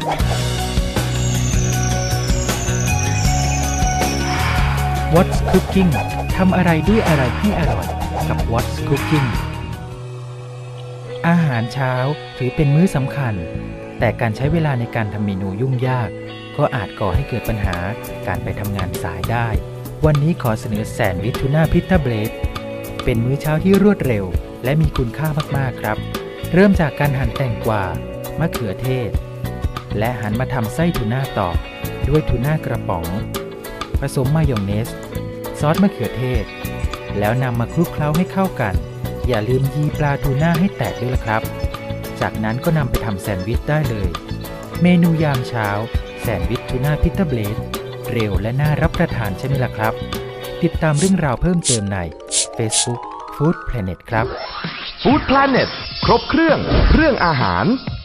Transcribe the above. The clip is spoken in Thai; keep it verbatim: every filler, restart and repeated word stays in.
What's Cooking ทำอะไรด้วยอะไรให้อร่อยกับ What's Cooking อาหารเช้าถือเป็นมื้อสำคัญแต่การใช้เวลาในการทำเมนูยุ่งยากก็อาจก่อให้เกิดปัญหาการไปทำงานสายได้วันนี้ขอเสนอแซนด์วิชทูน่าพิตต้าเบรดเป็นมื้อเช้าที่รวดเร็วและมีคุณค่ามากๆครับเริ่มจากการหั่นแตงกวามะเขือเทศและหันมาทำไส้ทูน่าต่อด้วยทูน่ากระป๋องผสมมายองเนสซอสมะเขือเทศแล้วนำมาคลุกเคล้าให้เข้ากันอย่าลืมยีปลาทูน่าให้แตกด้วยล่ะครับจากนั้นก็นำไปทำแซนด์วิชได้เลยเมนูยามเช้าแซนด์วิชทูน่าพิตต้าเบรดเร็วและน่ารับประทานใช่ไหมล่ะครับติดตามเรื่องราวเพิ่มเติมใน Facebook Food Planet ครับ Food Planet ครบเครื่องเรื่องอาหาร